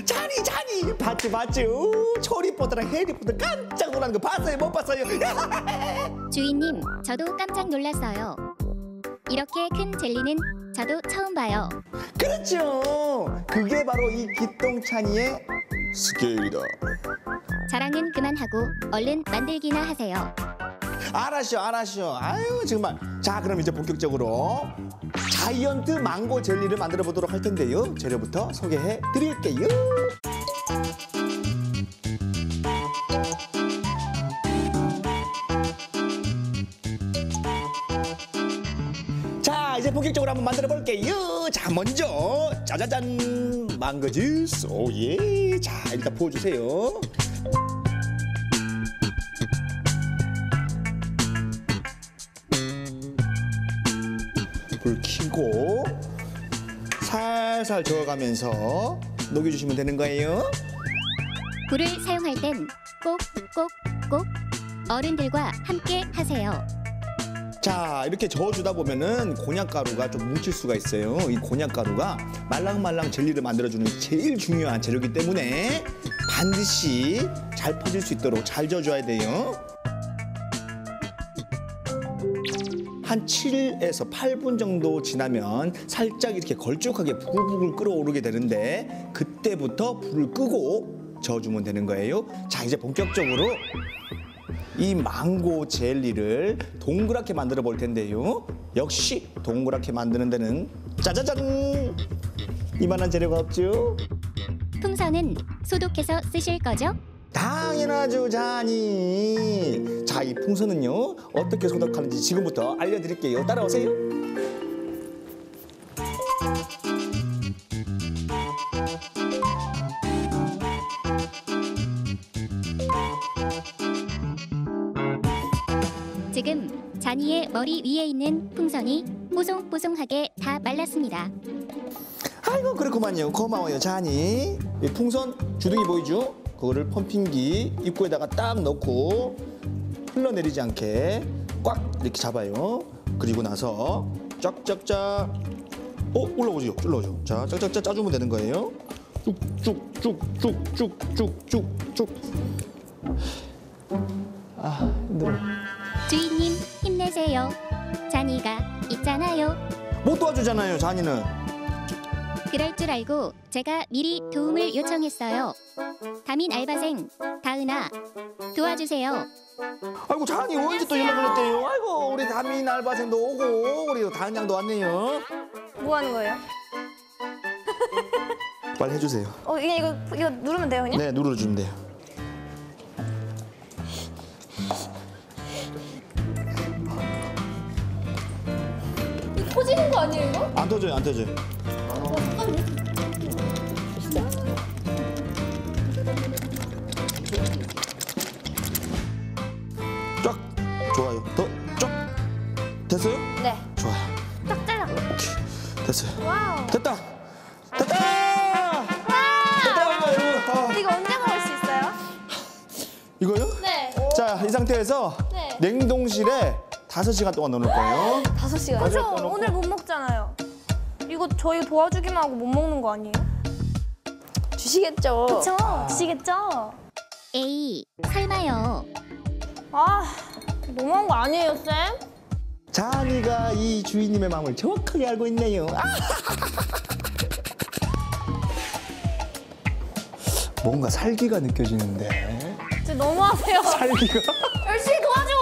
잔이 봤지? 초리포트랑 해리포트 깜짝 놀란 거 봤어요? 못 봤어요? 주인님, 저도 깜짝 놀랐어요. 이렇게 큰 젤리는 저도 처음 봐요. 그렇죠. 그게 바로 이 기똥찬이의 스케일이다. 자랑은 그만하고 얼른 만들기나 하세요. 알았쇼. 아유 정말. 자, 그럼 이제 본격적으로 자이언트 망고 젤리를 만들어 보도록 할 텐데요. 재료부터 소개해 드릴게요. 자, 이제 본격적으로 한번 만들어 볼게요. 자, 먼저 짜자잔 망고 주스. 오예. 자, 일단 부어주세요. 불 켜고 살살 저어가면서 녹여주시면 되는 거예요. 불을 사용할 땐 꼭 어른들과 함께 하세요. 자, 이렇게 저어주다 보면은 곤약가루가 좀 뭉칠 수가 있어요. 이 곤약가루가 말랑말랑 젤리를 만들어주는 제일 중요한 재료이기 때문에 반드시 잘 퍼질 수 있도록 잘 저어줘야 돼요. 한 7에서 8분 정도 지나면 살짝 이렇게 걸쭉하게 부글부글 끓어오르게 되는데 그때부터 불을 끄고 저어주면 되는 거예요. 자, 이제 본격적으로 이 망고 젤리를 동그랗게 만들어 볼 텐데요. 역시 동그랗게 만드는 데는 짜자잔! 이만한 재료가 없죠? 풍선은 소독해서 쓰실 거죠? 당연하죠, 자니. 자, 이 풍선은요 어떻게 소독하는지 지금부터 알려드릴게요. 따라오세요. 지금 자니의 머리 위에 있는 풍선이 뽀송뽀송하게 다 말랐습니다. 아이고, 그렇구만요. 고마워요, 자니. 이 풍선 주둥이 보이죠? 그거를 펌핑기 입구에다가 딱 넣고 흘러내리지 않게 꽉 이렇게 잡아요. 그리고 나서 쫙쫙쫙. 올라오죠. 자, 쫙쫙쫙 짜주면 되는 거예요. 쭉쭉쭉쭉쭉쭉쭉쭉. 아, 힘들어. 주인님, 힘내세요. 자니가 있잖아요. 못 도와주잖아요, 자니는. 그럴 줄 알고 제가 미리 도움을 요청했어요. 다민 알바생 다은아, 도와주세요. 아이고, 자니 언제 또 연락을 했대요? 아이고, 우리 다민 알바생도 오고 우리 다은 양도 왔네요. 뭐 하는 거예요? 빨리 해주세요. 이거 누르면 돼요, 그냥? 네, 눌러주면 돼요. 이거 터지는 거 아니에요, 이거? 안 터져요. 쫙. 좋아요. 더 쫙. 됐어요? 네. 좋아요. 딱 잘라. 오케이. 됐어요. 와우. 됐다. 됐다. 이거 언제 먹을 수 있어요? 이거요? 네. 자, 이 상태에서 네. 냉동실에 5시간 동안 넣어놓을 거예요. 5시간. 그죠? 오늘 못 먹잖아요. 이거 저희 도와주기만 하고 못 먹는 거 아니에요? 주시겠죠? 그쵸? 주시겠죠? 에이, 설마요. 아, 너무한 거 아니에요, 쌤? 자니가 이 주인님의 마음을 정확하게 알고 있네요. 뭔가 살기가 느껴지는데. 진짜 너무하세요. 살기가? 열심히 도와줘요.